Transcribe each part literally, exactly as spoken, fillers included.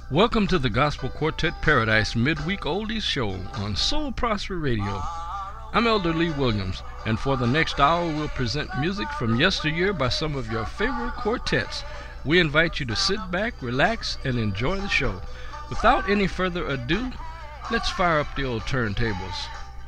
Welcome to the Gospel Quartet Paradise Midweek Oldies Show on Soul Prosper Radio. I'm Elder Lee Williams, and for the next hour we'll present music from yesteryear by some of your favorite quartets. We invite you to sit back, relax, and enjoy the show. Without any further ado, let's fire up the old turntables.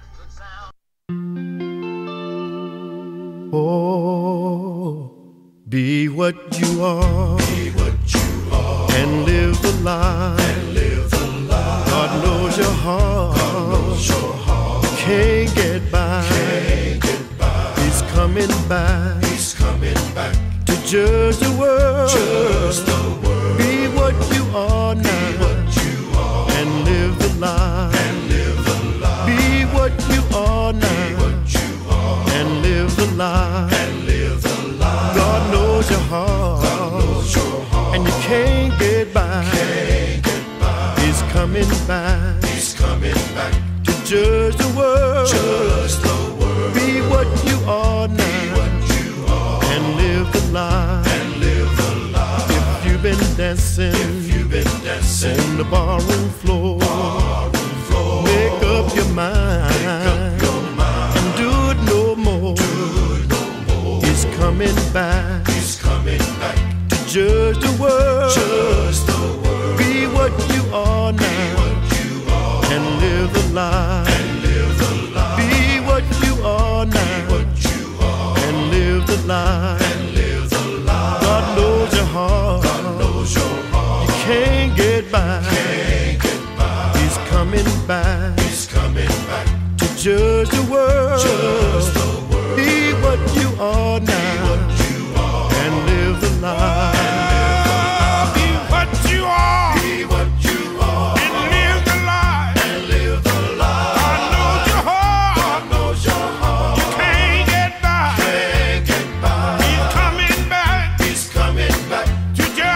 Oh, be what you are, be what you are, and live the life, and live the life. God knows your heart, God knows your heart. You can't get by, can't get by. He's coming back, He's coming back to judge the world, judge the world. Be what you are now, be what you are, and live the life, and live the life. Be what you are now, be what you are, and live the life, and live the life. God knows your heart, God knows your heart. and you can't get by, can't get by. He's coming back, He's coming back to judge the world, judge the world. Be what you are now, be what you are, and live the life, and live the life. If you've been dancing, if you've been dancing on the barroom floor, barroom floor, make up your mind, make up your mind, and do it no more. do it no more. He's coming back, He's coming back to judge the world, judge the world. Be what you are be now, what you are, and live the life, and live the life. Be what you are be now, what you are, and live the life, and live the life. God knows your heart, God knows your heart. You can't get by, can't get by. He's coming back, He's coming back to judge the world, judge the world. Be what you are be now, what you are, and live the life, Be what you are be what you are, and live the life. and live the life. God knows your heart. God knows your heart. You can't get by. Can't get by. He's coming back He's coming back to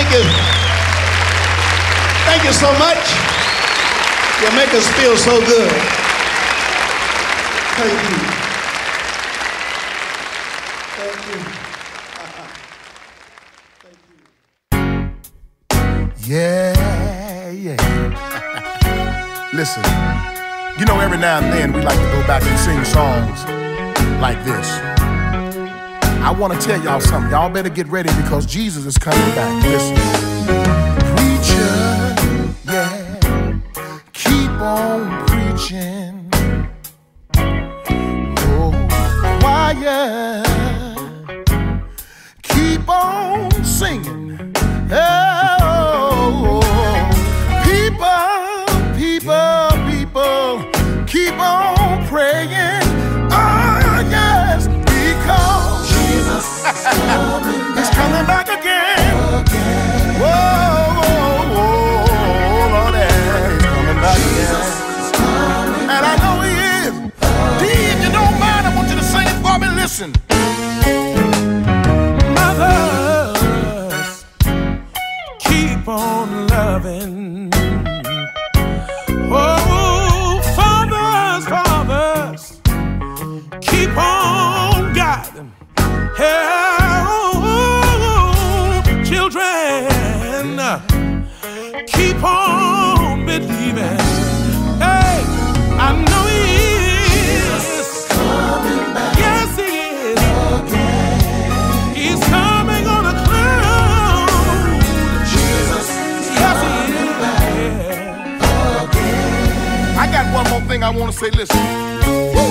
Thank you. Thank you so much. You make us feel so good. Thank you. Thank you. Thank you. Yeah, yeah. Listen, you know, every now and then we like to go back and sing songs like this. I want to tell y'all something. Y'all better get ready because Jesus is coming back. Listen. Preacher, yeah, keep on preaching. Oh, choir, keep on singing. Oh, people, people, people, keep on praying. Oh, yes, because Jesus is coming back. He's coming back again. again. Whoa, whoa, whoa, Lord, he's coming back again. And I know he is. D, if you don't mind, I want you to sing it for me. Listen. Mothers, keep on loving. Oh, fathers, fathers, keep on guiding. Oh, children, keep on believing. Hey, I know he is. Coming back. Yes, he is. Again. He's coming on a cloud. Jesus is yes, coming back. Again. I got one more thing I want to say. Listen. Woo.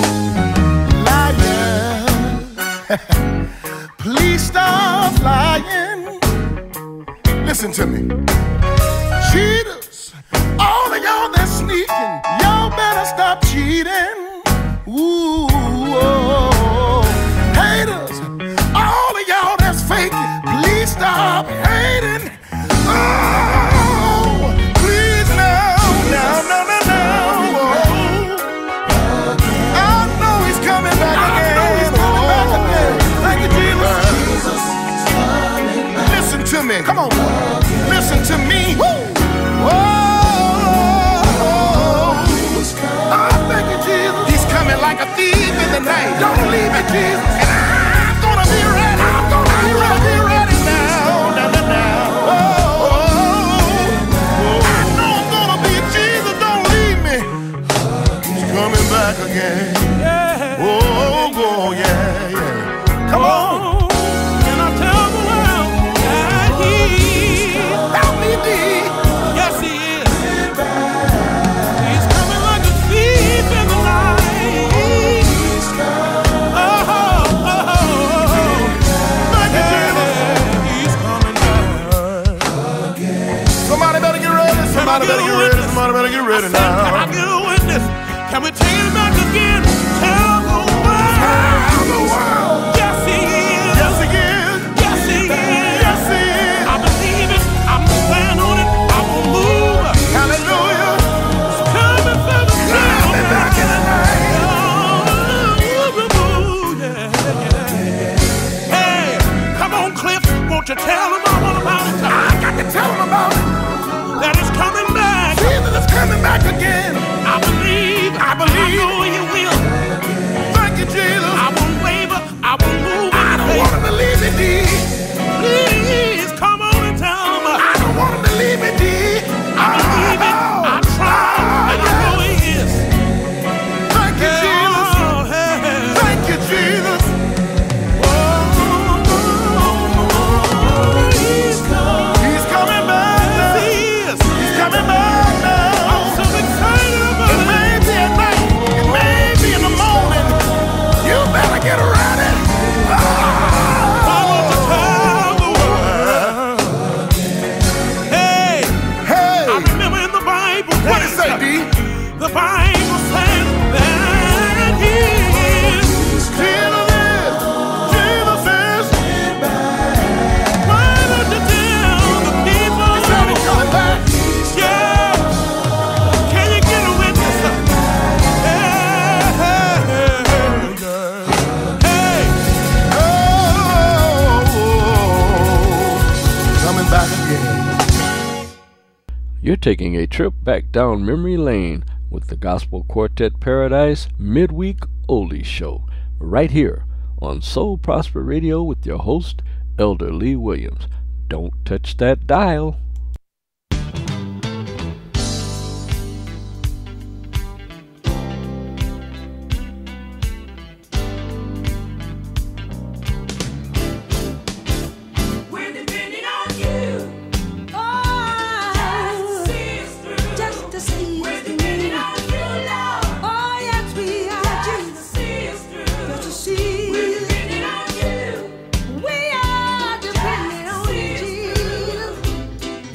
Liar. Please stop lying. Listen to me. Cheaters, all of y'all that's sneaking, y'all better stop cheating. Ooh, oh. Haters, all of y'all that's faking, please stop hating. Oh, please no, no, no, no, no. I know he's coming back again. I know he's coming back again. Thank you, Jesus. Listen to me. Come on. Listen to me. Woo. Oh, oh, thank you, Jesus. He's coming like a thief in the night. Don't leave me, Jesus. And I'm gonna be ready. I'm gonna be ready, be ready now. Now, now, now. Oh, oh, oh. I know I'm gonna be Jesus. Don't leave me. He's coming back again. Yeah. Oh, oh, yeah, yeah. Come on. And I tell the world that he Help me be. yes, he is. He's coming like a thief in the night. Oh, oh, oh, oh. Thank you, Jesus. He's coming back. Somebody better get ready. Somebody get better a get ready. witness? Somebody better get ready I said, can I now. get a witness? Can we take it back again? Tell the world. Tell the world. Yes, he is. Yes, he is. Yes, he is. Yes, he is. I believe it. I'm gonna stand on it. I'm gonna move. Hallelujah. Coming for the Coming back in the night. Hey, come on, Cliff. Won't you tell them all about it? I got to tell him about it. That is coming back. Jesus is coming back again. I believe. I believe. I know you will. Thank you, Jesus. I won't waver. I won't move. I don't want him to leave me, D. Please come on and tell them. I don't want him to leave me, D. I believe it. I try. And I know he is. Thank you, Jesus. Oh, hey. Thank you, Jesus. He's coming. He's coming back now. He is. He's coming back now. I'm so excited about It it. may be at night. It may be in the morning. You better get ready. I want to tell the world. Hey, Hey. I remember in the Bible. What it say, D? The Bible says that he is. Jesus is. Jesus is. Why don't you tell the people? He said he's coming back. Yeah. Can you get a witness? Hey, hey, hey, hey. Oh, coming back again. taking a trip back down memory lane with the Gospel Quartet Paradise Midweek Oldies Show, right here on Soul Prosper Radio with your host, Elder Lee Williams. Don't touch that dial. We are depending on you, Jesus.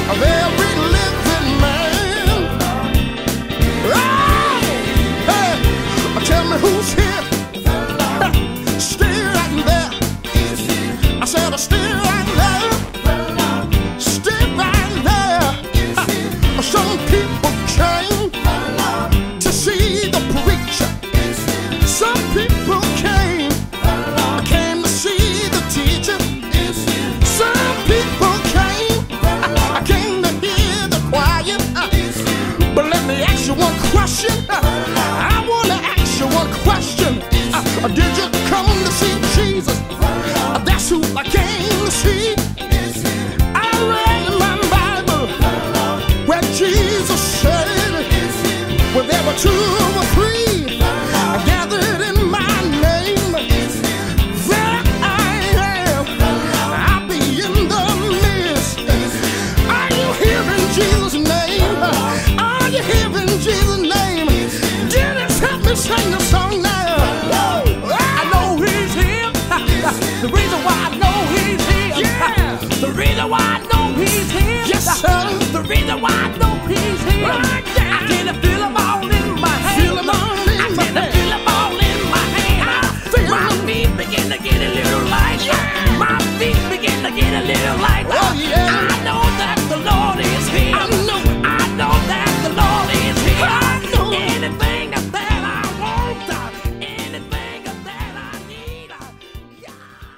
of every living man. Oh, hey, tell me who's here. Stay right there. I said, stay right there. Stay right there. Some people came to see the preacher. Some people came, came to see the teacher. Some people came, came to hear the choir. But let me ask you one question. I want to ask you one question. Did you come to see Jesus? That's who I came to see. I read in my Bible where Jesus said, well, there were two or three gathered in my name. There I am. I'll be in the midst. Are you hearing Jesus' name? Are you hearing Jesus' name? Dennis, help me sing the song now. The reason why I know he's here. Yeah. The reason why I know he's here. Yes, sir. The reason why I know he's here. Right. I can feel him all in my hand. Feel him all in I my hand. I can feel him all in my hand. My him. Feet begin to get a little light. Yeah. My feet begin to get a little light. Oh, yeah. I know that the Lord is here. I know. I know that the Lord is here. I know. Anything that, that I want, anything that I need, yeah.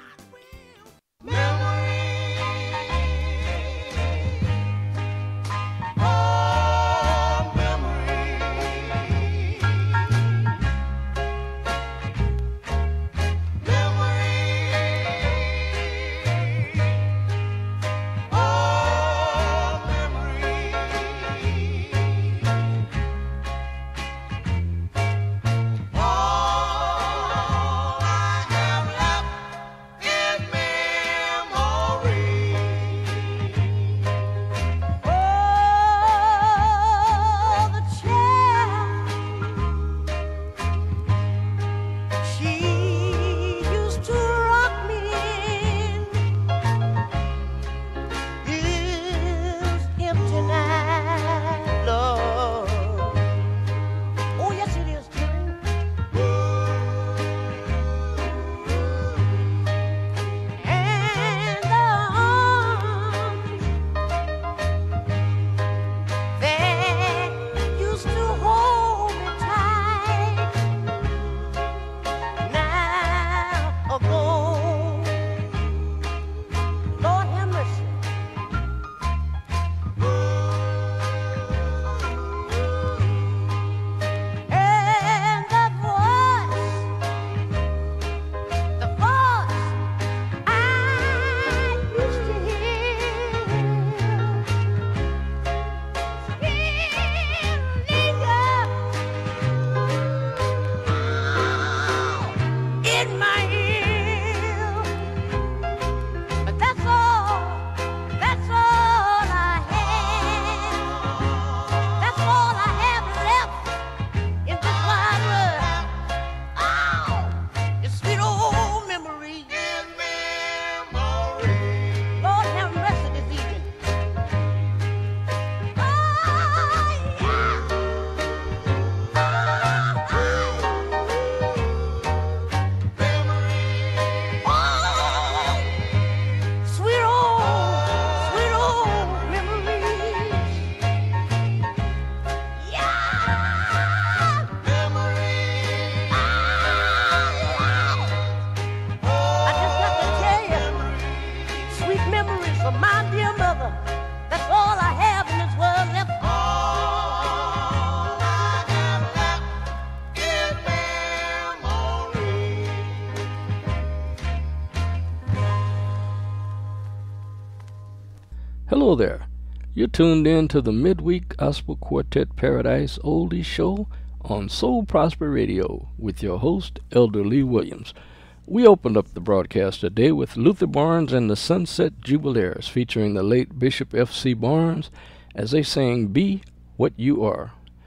Hello there. You're tuned in to the Midweek Gospel Quartet Paradise Oldies Show on Soul Prosper Radio with your host, Elder Lee Williams. We opened up the broadcast today with Luther Barnes and the Sunset Jubilaires, featuring the late Bishop F C Barnes as they sang Be What You Are.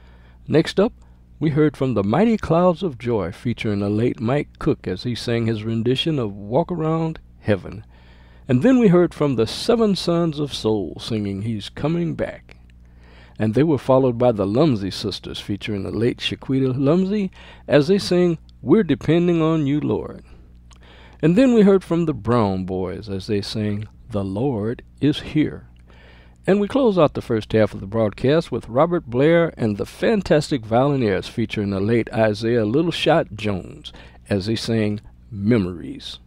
Next up, we heard from the Mighty Clouds of Joy, featuring the late Mike Cook as he sang his rendition of Walk Around Heaven. And then we heard from the Seven Sons of Soul singing He's Coming Back. And they were followed by the Lumsey Sisters featuring the late Shaquita Lumsey as they sing We're Depending on You, Lord. And then we heard from the Brown Boys as they sang The Lord is Here. And we close out the first half of the broadcast with Robert Blair and the Fantastic Violinaires featuring the late Isaiah Littleshot Jones as they sang Memories.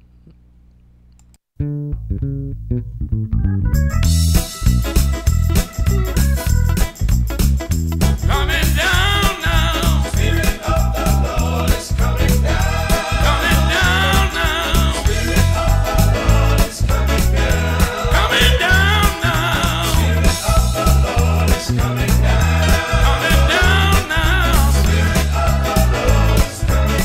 Coming down now. Spirit of the Lord is coming down. Coming down now. Spirit of the Lord is coming down. Coming down now. Spirit of the Lord is coming down. Coming down now. Spirit of the Lord is coming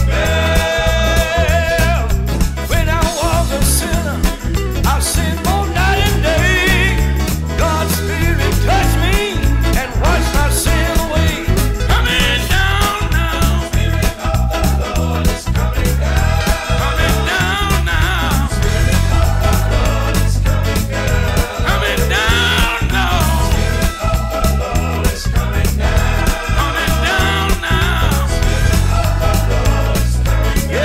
down. When I was a sinner, I sinned both night and day. God's Spirit touched me and washed my sin away. Coming down now. Spirit of the Lord is coming down. Coming down now. Spirit of the Lord is coming down. Coming down now. Spirit of the Lord is coming down. Coming down now. Spirit of the Lord is coming down.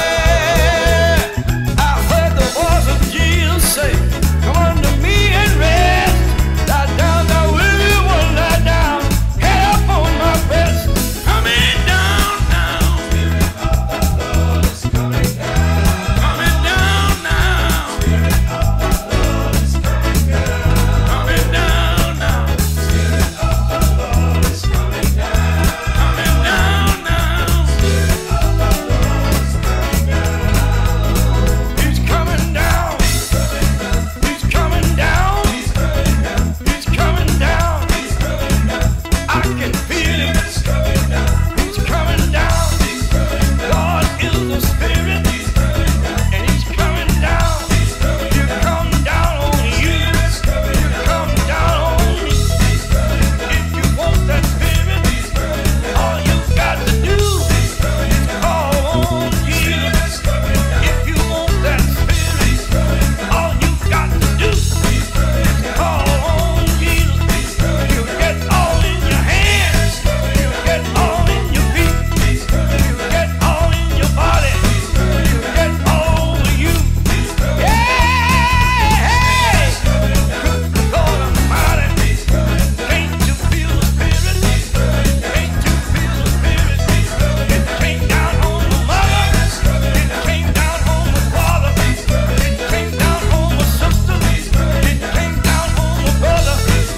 Yeah, I heard the voice of Jesus say, come unto me and rest. Lie down, thou weary one, lie down. Head up on my breast. Coming down now. Spirit of the Lord is coming down. Coming down now. Spirit of the Lord is coming down. Coming down now. Spirit of the Lord is coming down. Coming down now. Spirit of the Lord is coming down. He's coming down. He's coming down. He's coming down. I can feel him. He's coming down. God is the Spirit, and He's coming down. You come down on you. You come down on me. If you want that Spirit, all you got to do is call on Jesus. If you want that Spirit, all you got to do is call on Jesus. You get all in your hands. You get all in your feet. You get all in your body. You get all over you. Yeah, hey, good Lord Almighty. Can't you feel the Spirit? Can't you feel the Spirit? It came down on the mother. It came down on the father. It came down on the sister. It came down on the brother.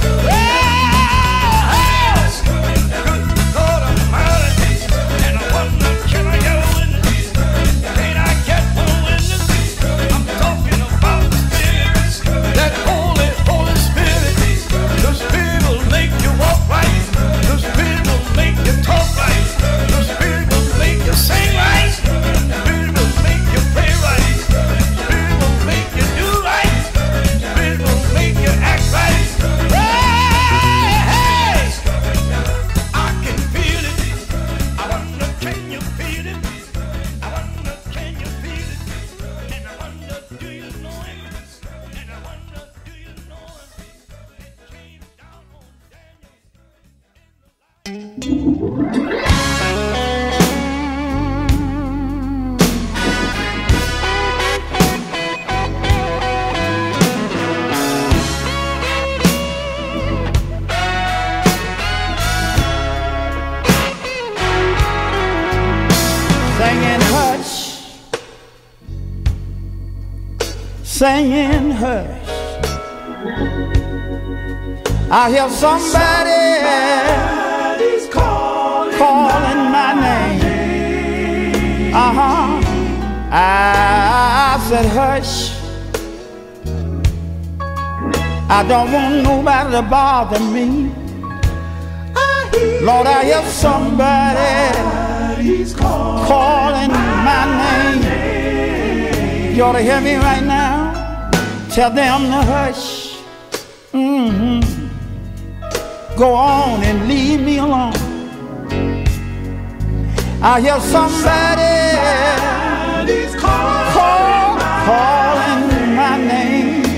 Yeah, good Lord Almighty. And I wonder, can I get a witness? Can I get one witness? I'm talking about the Spirit, that Holy, Holy Spirit. The Spirit will make you walk right. The Spirit will make you talk right. The Spirit will make you sing right. The Spirit will make you pray right. The Spirit will make you do right. The Spirit will make you act right. Hey, hey, I can feel it. I wonder, can you feel it? I wonder, can you feel it? And I wonder, do you know Him? And I wonder, do you know Him? It came down on Singing hush, singing hush. I hear somebody calling my name. Uh-huh. I said hush. I don't want nobody to bother me. Lord, I hear somebody calling my name. You ought to hear me right now. Tell them to hush. Mm-hmm. Go on and leave me alone. I hear somebody call, calling my name.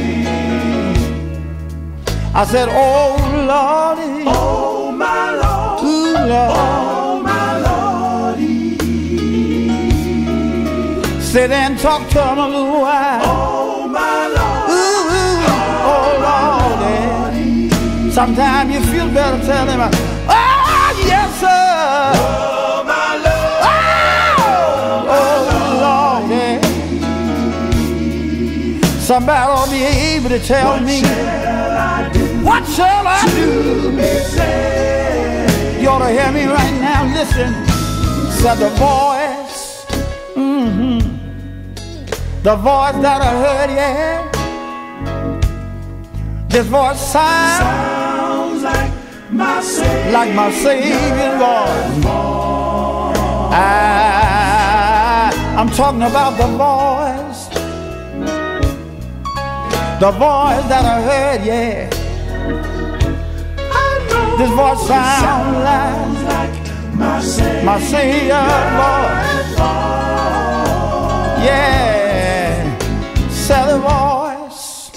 I said, oh Lordy, Oh my Lord, ooh Lord. oh my Lordy. Sit and talk to him a little while. Oh my Lord, Ooh, ooh, oh Lordy. Sometimes you feel better tell him, oh yes sir. oh my Lord, Oh, oh Lordy. Somebody ought to be able to tell what me, shall I do what shall I do? to be saved? You ought to hear me right now. Listen, said the voice, mm-hmm, the voice that I heard, yeah. This voice sounds Sounds like my Savior, like my Savior's voice. I, I'm talking about the voice, the voice that I heard, yeah. I know This voice sounds like sounds like my Savior, my Savior's voice. Yeah, say the voice,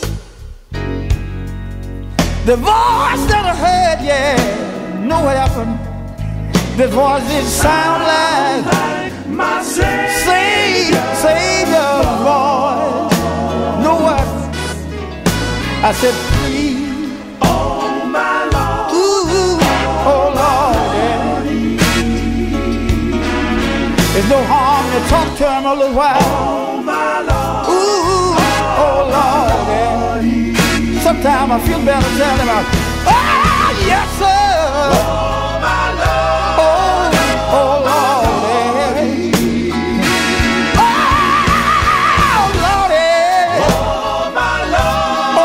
the voice that I heard, yeah. Know what happened? This voice did sound like like my Savior. Say, Savior's voice. Know what? I said, please, Oh my Lord, ooh, ooh, oh Lord, yeah. There's no harm to talk to him a little while. oh my Lord, Ooh, oh Lord, yeah. Sometimes I feel better telling him, oh yes sir. oh my Lord, Oh, oh Lord, yeah. Oh Lord, yeah. oh my Lord,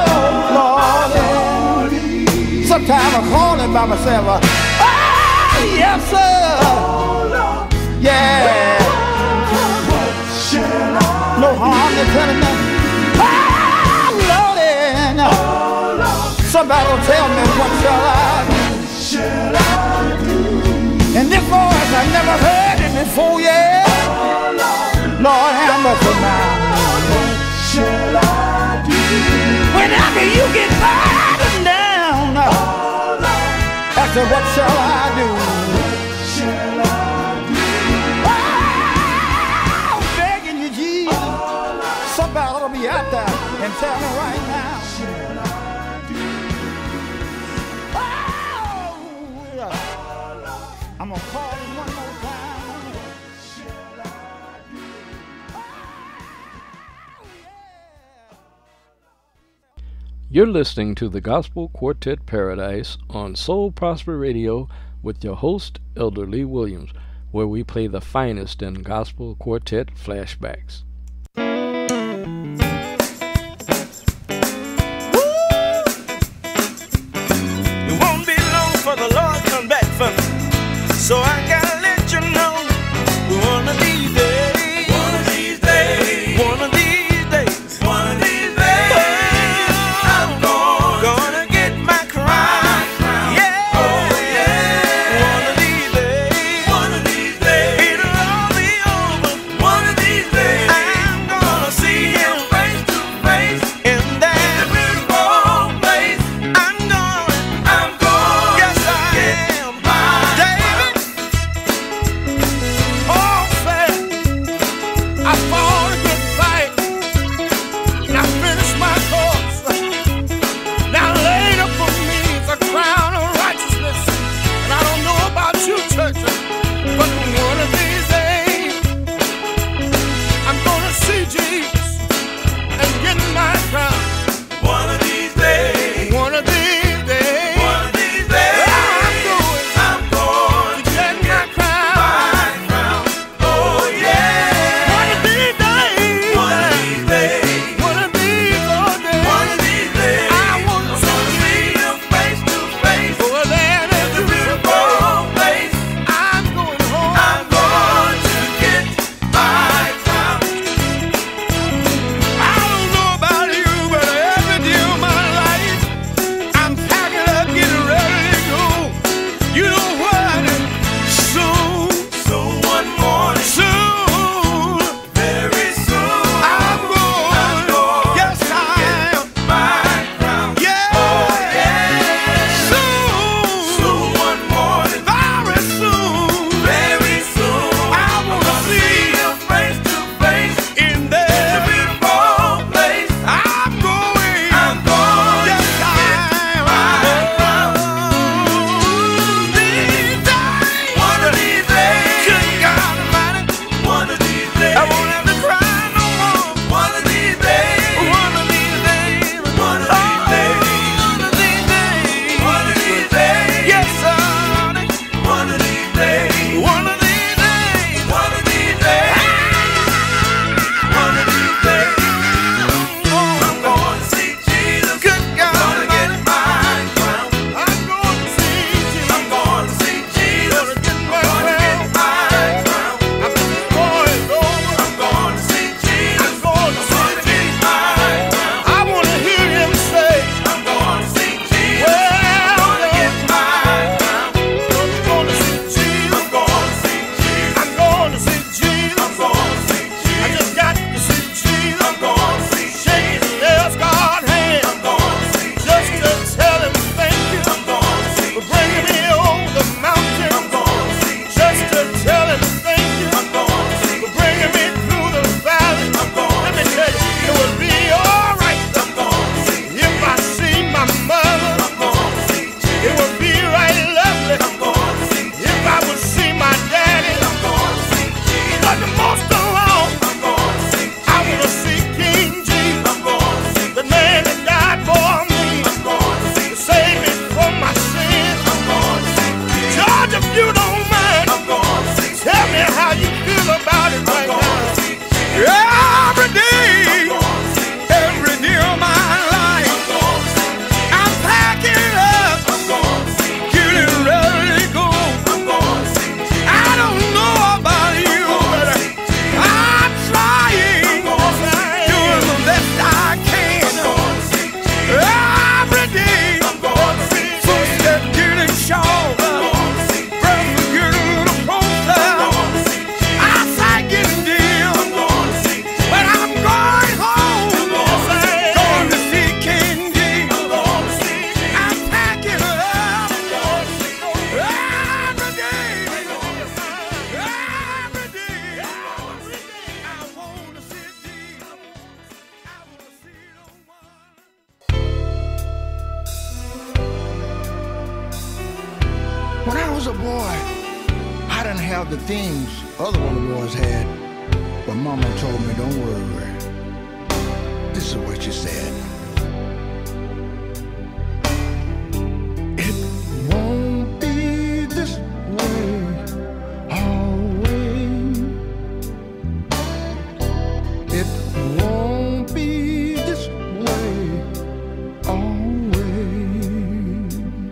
Oh Lord, yeah. Sometimes I call him by myself. uh, Oh yes sir. oh Lord, Yeah. what shall I No harm to telling them. Oh Lord, yeah. oh Lord, Somebody will tell me what shall I do. shall I do? And this voice I never heard it before, yeah. Oh Lord, Lord have mercy now. what shall I do? Whenever you get burdened down, Oh Lord, I said, what shall I do? shall I do? Oh, begging you, Jesus. Somebody ought to be out there and tell me right now. Oh, I'm gonna call him one more time. You're listening to the Gospel Quartet Paradise on Soul Prosper Radio with your host, Elder Lee Williams, where we play the finest in gospel quartet flashbacks. It won't be long for the Lord come back for me. So I gotta let you know, one of these days, One of these days, one of these days, one of these days, I'm going gonna get my crown. Yeah, Oh, yeah. one of these days, One of these days, it'll all be over. one of these days, I'm gonna see him face to face in in that. a beautiful place. I'm going, I'm going yes to I get am. my David, When I was a boy, I didn't have the things other one of the boys had, but Mama told me, don't worry. This is what she said. It won't be this way always. It won't be this way always.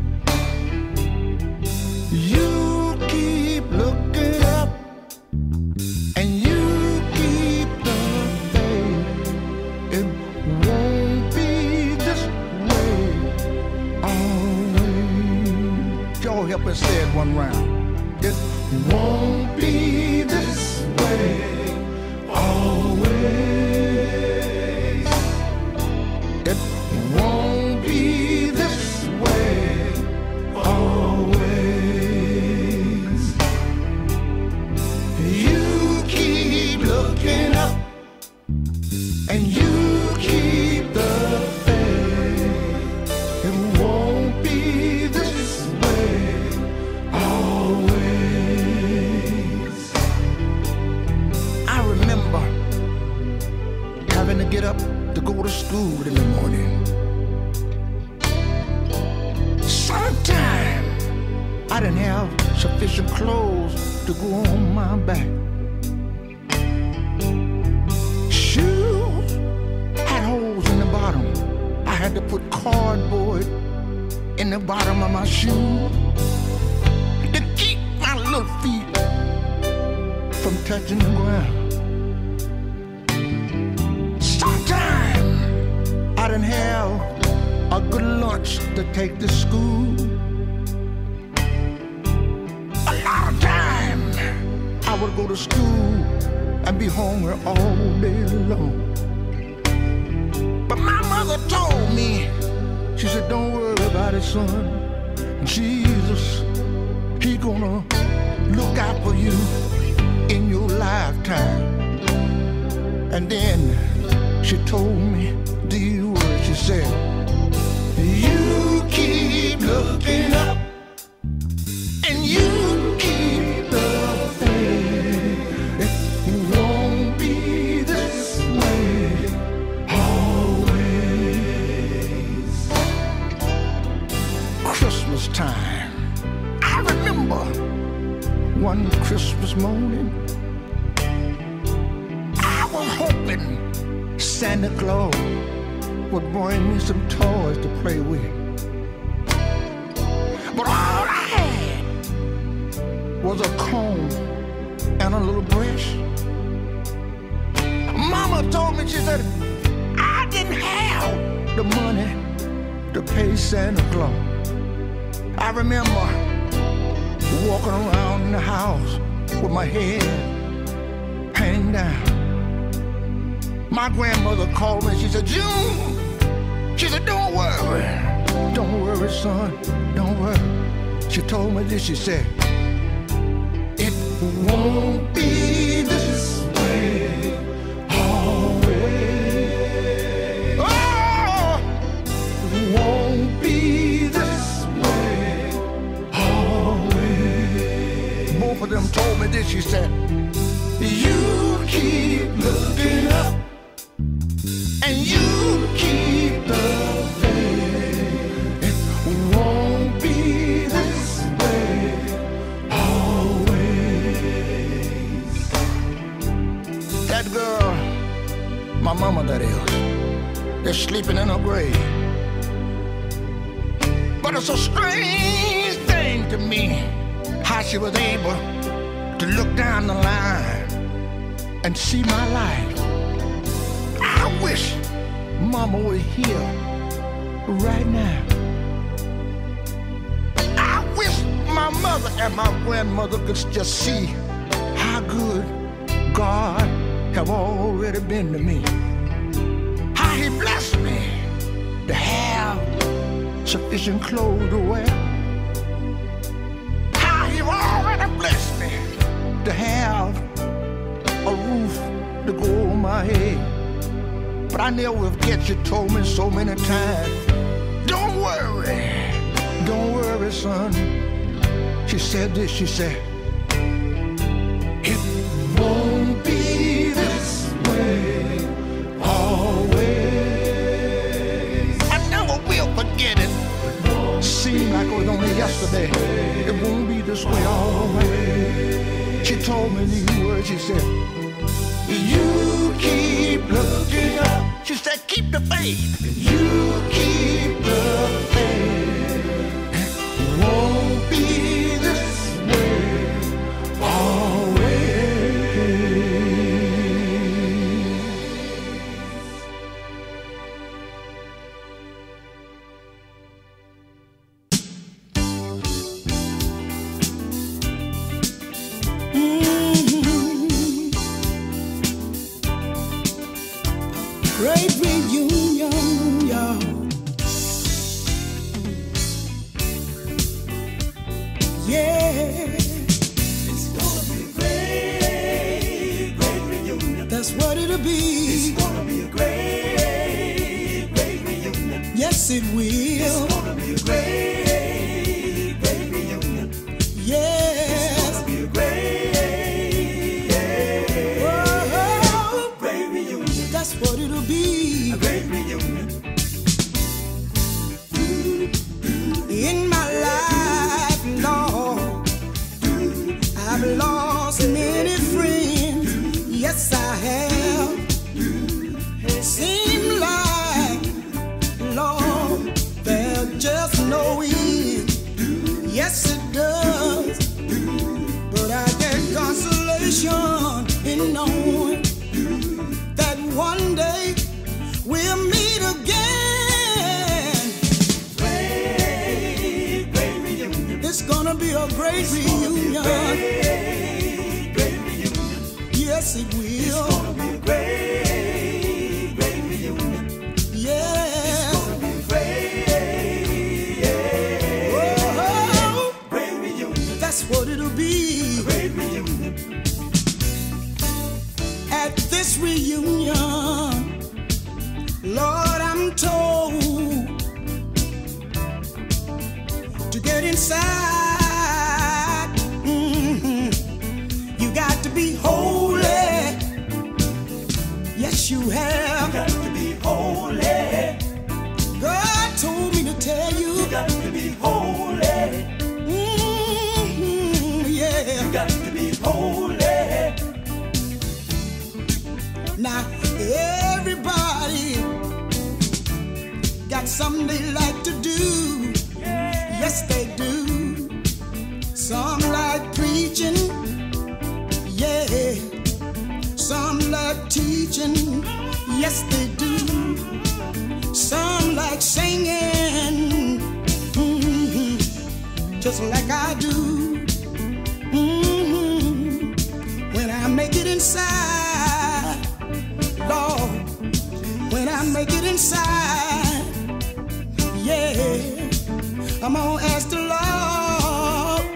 You keep looking up and you keep the faith. It won't be this way always. Y'all help us say it one round. It won't be this way always. It won't be this way always. You keep looking up and you keep the faith. It won't be this way always. I remember having to get up to go to school in the morning. Sometimes I didn't have sufficient clothes to go on my back. Shoes had holes in the bottom. I had to put cardboard in the bottom of my shoe to keep my little feet from touching the ground. Sometimes I didn't have a good lunch to take to school. A lot of times I would go to school and be hungry all day long. But my mother told me, she said, don't worry about it, son. Jesus, he gonna look out for you in your lifetime. And then she told me these words, she said, you keep looking up and you keep the faith. It won't be this way always. Christmas time. I remember one Christmas morning, I was hoping Santa Claus would bring me some toys to play with. But all I had was a comb and a little brush. Mama told me, she said, I didn't have the money to pay Santa Claus. I remember walking around the house with my head hanging down. My grandmother called me, she said, June, she said, don't worry, don't worry, son, don't worry. She told me this, she said, it won't be this way always. Oh, it won't be this way always. Both of them told me this, she said, you keep looking up and you keep the faith. It won't be this way always. That girl, my mama that is, is sleeping in her grave. But it's a strange thing to me how she was able to look down the line and see my life. I wish Mama were here right now. I wish my mother and my grandmother could just see how good God have already been to me. How he blessed me to have sufficient clothes to wear. How he already blessed me to have a roof to go over my head. But I never forget you told me so many times, don't worry, don't worry, son. She said this, she said, it won't be this way always. I never will forget it. Seemed like it was only yesterday. It won't be this way always. She told me these words, she said, you keep looking up. She said, keep the faith. You keep the faith. It won't be this way always. Great reunion, y'all. Yeah. It's gonna be a great, great reunion. That's what it'll be. It's gonna be a great, great reunion. Yes, it will. It's gonna be a great, great reunion. Yes. It's gonna be a great, Whoa. great reunion. That's what it'll be. A great reunion. In my life, Lord, I've lost many friends. Yes, I have. Seem like, Lord, there's just no end. Yes, it does. But I get consolation in knowing that one day we'll meet again. Great, great reunion. It's gonna be a great reunion. Great, great reunion. Yes, it will. It's gonna be a great, great reunion. Yeah. It's gonna be a great, Whoa. great reunion. That's what it'll be. Great reunion. At this reunion, Lord, I'm told to get inside. Mhm. You got to be holy. Yes, you have. Got to be holy. God told me to tell you. You got to be holy. Mhm, yeah. You got to be holy. Now, everybody got something they like to do. Yes, they do. Some like preaching. Yeah. Some like teaching. Yes, they do. Some like singing. Mhm. Just like I do. Mhm. When I make it inside, Lord, when I make it inside, yeah, I'm gonna ask the Lord,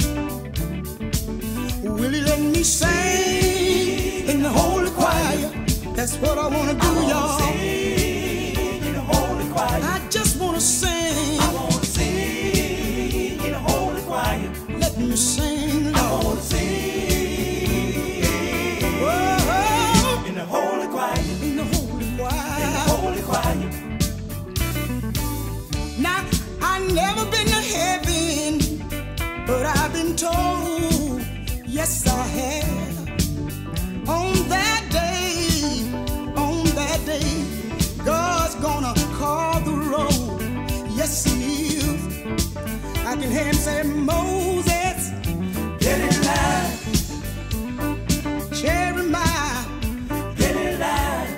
will He let me sing in the holy choir? That's what I wanna do, y'all. Sing in the holy choir. I just wanna sing. I wanna sing in the holy choir. Let me sing, I Lord. wanna sing Whoa, in the holy choir. in the holy In the choir. holy choir. Now, I never been to heaven, but I've been told, yes, I have. On that day, on that day, God's gonna call the roll. Yes, He is. I can hear Him say, Moses, Get in line. Jeremiah, Get in line.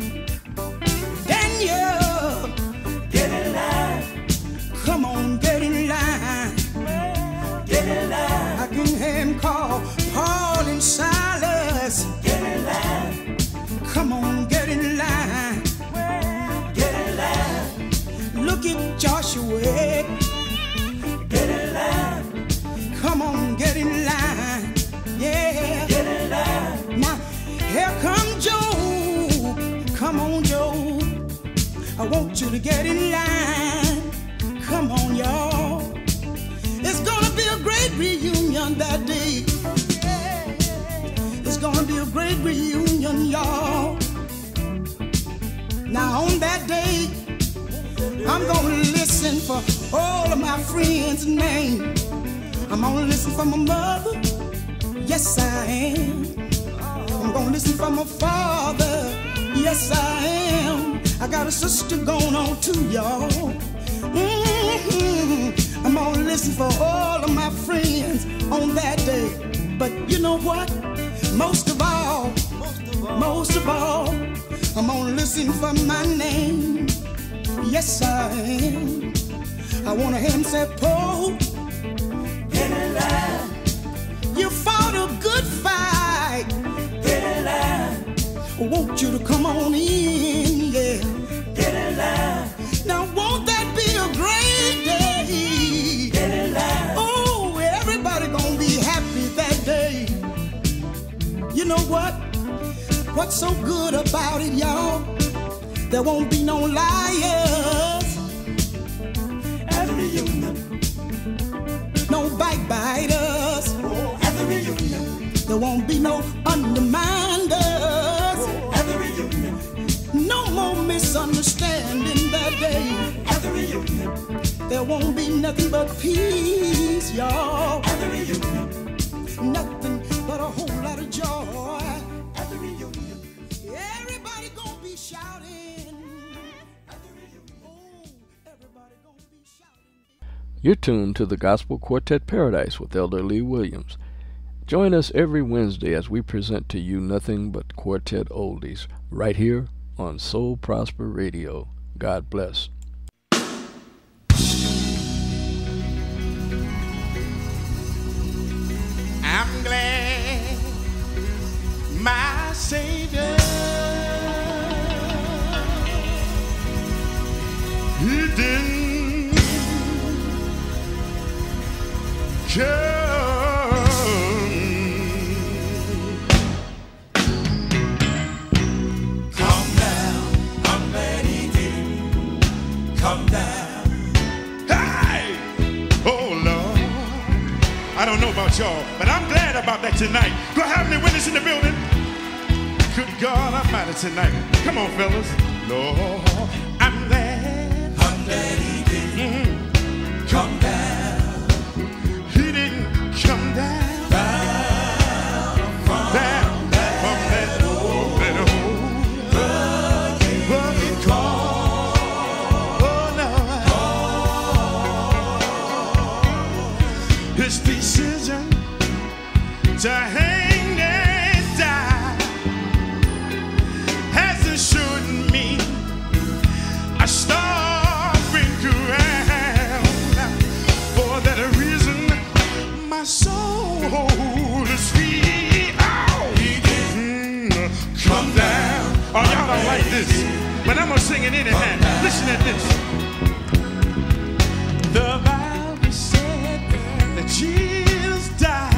Daniel, Get in line. come on, get in line. Get in line. I can hear Him call Paul and Silas. Get in line. Come on, get in line. Get in line. Look at Joshua. Get in line. Come on, get in line. Yeah. Get in line. Now, here come Job. Come on, Job. I want you to get in line. Come on, y'all. It's gonna be a great reunion that day. It's gonna be a great reunion, y'all. Now on that day, I'm gonna listen for all of my friends' names. I'm gonna listen for my mother, yes I am. I'm gonna listen for my father, yes I am. I got a sister going on too, y'all. Mm-hmm. I'm gonna listen for all of my friends on that day. But you know what? Most of all, most of all, I'm gonna listen for my name. Yes, I am. I wanna hear him say, Paul, get in line. You fought a good fight. Get in line. I want you to come on in, yeah. Get in line. Now won't that be a great day? Get in line. Oh, everybody gonna be happy that day. You know what? What's so good about it, y'all? There won't be no liars at the reunion, no backbiters at the reunion. There won't be no underminers at the reunion. No more misunderstanding that day at the reunion. There won't be nothing but peace, y'all, at the reunion. Nothing but a whole lot of joy at the reunion. Everybody gonna be shouting at the reunion. Oh, everybody gonna be shouting. You're tuned to the Gospel Quartet Paradise with Elder Lee Williams. Join us every Wednesday as we present to you nothing but quartet oldies right here on Soul Prosper Radio. God bless. I'm glad my Savior, He didn't come. Come down, I'm glad He didn't come down. Hey! Oh Lord, I don't know about y'all, but I'm glad about that tonight. Do I have any witness in the building? Good God Almighty tonight. Come on, fellas. Lord, I'm glad. I'm glad He didn't mm-hmm. come down. He didn't come down. Down from, down, down from that old, that old rugged, rugged cross. Oh, no. His decision to hang and die has assured me a starving ground. For that reason, my soul is free. Oh, He didn't come down. Oh, y'all don't like this, but I'm gonna sing it anyhow. Listen at this. The Bible said that Jesus died.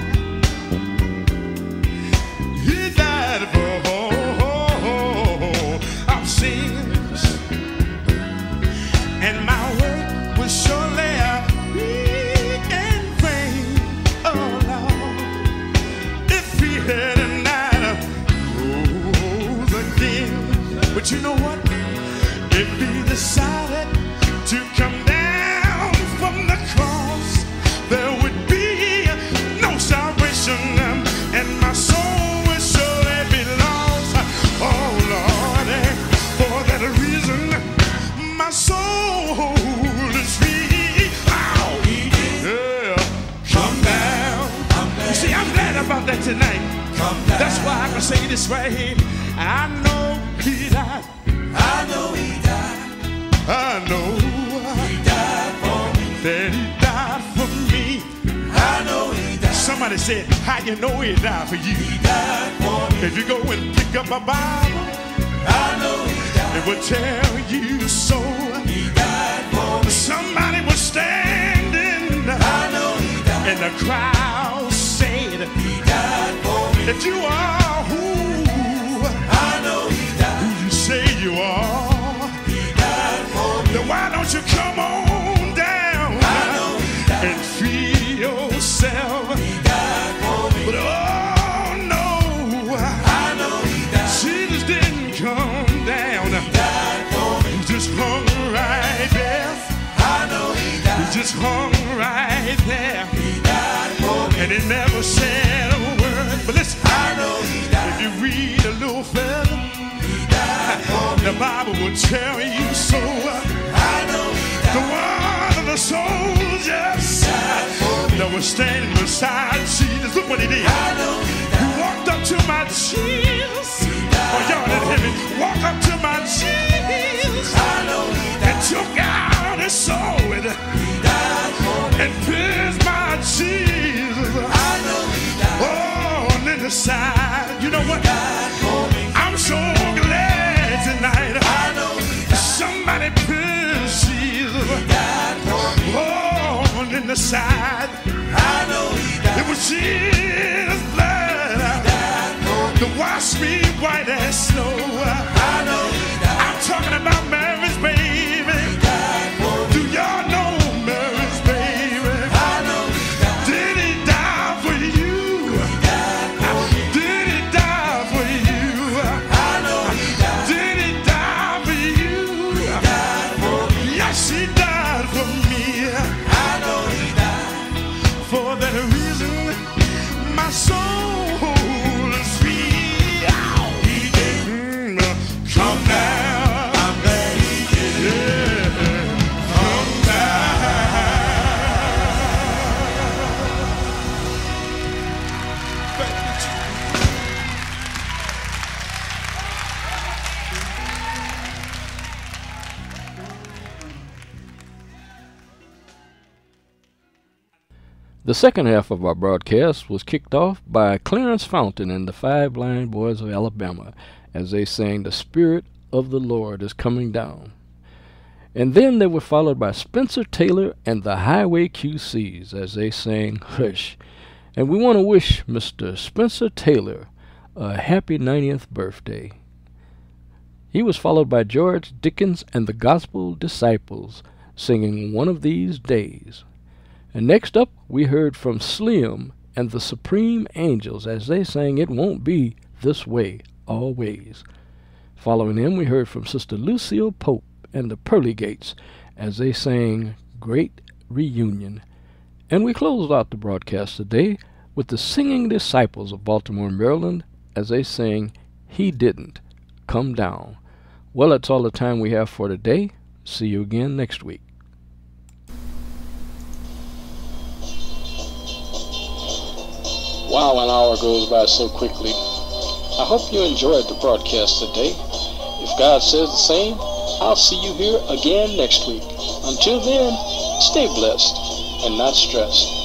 He died for our sins, and my work was surely weak and vain. Oh Lord, if He had not rose again. But you know what? If He decided to come down from the cross, there would be no salvation, and my soul would surely be lost. Oh Lord, for that reason, my soul is free. Oh, He did. Yeah. Come down. You see, I'm glad about that tonight. Come down. That's why I can say this right here. I know He died. I know He died. I know He died for me. That He died for me. I know He died. Somebody said, how you know He died for you? He died for me. If you go and pick up a Bible, I know He died. It will tell you so. He died for me. Somebody was standing. I know He died. And the crowd said, He died for me. If you are who I know He died. Who you say you are, He died for me. Then why don't you come on down? I know He died. And free yourself. He right there. And he never said a word. But listen, I know he died. If you read a little further, he died for me. The Bible will tell you so. I know he died. The one of the soldiers that was standing beside Jesus. Look what he did. I know he died. He walked up to my Jesus. Oh, y'all didn't hear me. Walk up to my Jesus. I know he died. And took out his sword. He died for me. And pierced my Jesus. I know he died. Oh, on the side. You know what? I'm so glad tonight. I know he died. Somebody pierced Jesus. He died for me. Oh, on the side. I know he died. It was Jesus' blood. He died for me. To wash me white as snow. I know he died. I'm talking about Mary's baby. He died for me. Do y'all know Mary's baby? I know he died. Did he die for you? He died for me. Did he die for you? I know he died. Did he die for you? He died for me. Yes, he died for me. I know he died. For that reason, my soul is free. He did. Mm, come now. I'm glad he did. Yeah. Come now. Thank you, Jesus. The second half of our broadcast was kicked off by Clarence Fountain and the Five Blind Boys of Alabama as they sang "The Spirit of the Lord is Coming Down." And then they were followed by Spencer Taylor and the Highway Q Cs as they sang "Hush." And we want to wish Mister Spencer Taylor a happy ninetieth birthday. He was followed by George Dickens and the Gospel Disciples singing "One of These Days." And next up, we heard from Slim and the Supreme Angels as they sang "It Won't Be This Way Always." Following him, we heard from Sister Lucille Pope and the Pearly Gates as they sang "Great Reunion." And we closed out the broadcast today with the Singing Disciples of Baltimore, Maryland as they sang "He Didn't Come Down." Well, that's all the time we have for today. See you again next week. Wow, an hour goes by so quickly. I hope you enjoyed the broadcast today. If God says the same, I'll see you here again next week. Until then, stay blessed and not stressed.